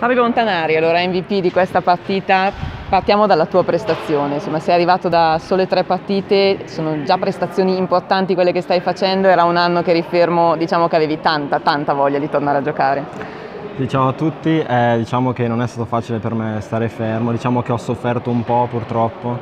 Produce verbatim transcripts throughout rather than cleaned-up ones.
Fabio Montanari, allora M V P di questa partita, partiamo dalla tua prestazione, insomma sei arrivato da sole tre partite, sono già prestazioni importanti quelle che stai facendo, era un anno che eri fermo, diciamo che avevi tanta tanta voglia di tornare a giocare. Ciao a tutti, eh, diciamo che non è stato facile per me stare fermo, diciamo che ho sofferto un po' purtroppo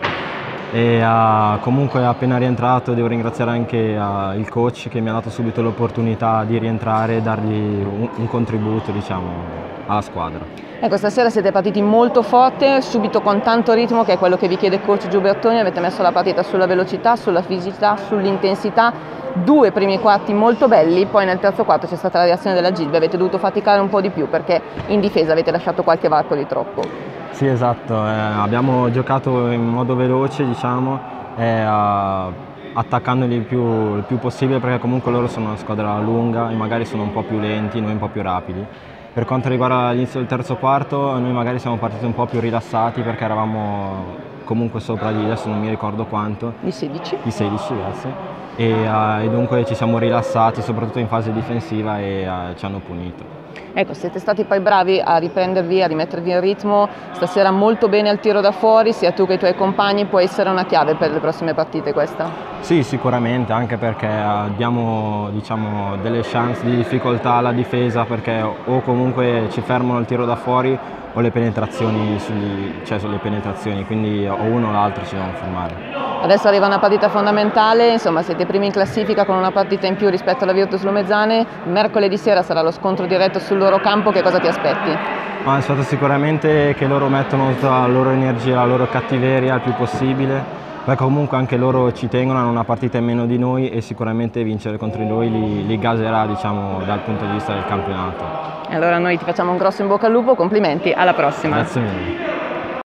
e uh, comunque appena rientrato devo ringraziare anche uh, il coach che mi ha dato subito l'opportunità di rientrare e dargli un, un contributo, diciamo, alla squadra. Ecco, stasera siete partiti molto forte, subito con tanto ritmo, che è quello che vi chiede il coach Giubertoni, avete messo la partita sulla velocità, sulla fisicità, sull'intensità, due primi quarti molto belli, poi nel terzo quarto c'è stata la reazione della Gilbe, avete dovuto faticare un po' di più perché in difesa avete lasciato qualche varco di troppo. Sì, esatto, eh, abbiamo giocato in modo veloce, diciamo, eh, attaccandoli il più, il più possibile, perché comunque loro sono una squadra lunga e magari sono un po' più lenti, noi un po' più rapidi. Per quanto riguarda l'inizio del terzo quarto, noi magari siamo partiti un po' più rilassati perché eravamo comunque sopra di, adesso non mi ricordo quanto. Di sedici? Di sedici, grazie. E, uh, e dunque ci siamo rilassati, soprattutto in fase difensiva, e uh, ci hanno punito. Ecco, siete stati poi bravi a riprendervi, a rimettervi in ritmo, stasera molto bene al tiro da fuori, sia tu che i tuoi compagni, può essere una chiave per le prossime partite questa? Sì, sicuramente, anche perché abbiamo, diciamo, delle chance di difficoltà alla difesa, perché o comunque ci fermano il tiro da fuori o le penetrazioni, sugli, cioè sulle penetrazioni, quindi o uno o l'altro ci devono fermare. Adesso arriva una partita fondamentale, insomma siete primi in classifica con una partita in più rispetto alla Virtus Lumezzane, mercoledì sera sarà lo scontro diretto sul loro campo, che cosa ti aspetti? Ma aspetto sicuramente che loro mettano tutta la loro energia, la loro cattiveria il più possibile, perché comunque anche loro ci tengono, hanno una partita in meno di noi e sicuramente vincere contro di noi li, li gaserà, diciamo, dal punto di vista del campionato. E allora noi ti facciamo un grosso in bocca al lupo, complimenti, alla prossima! Grazie mille!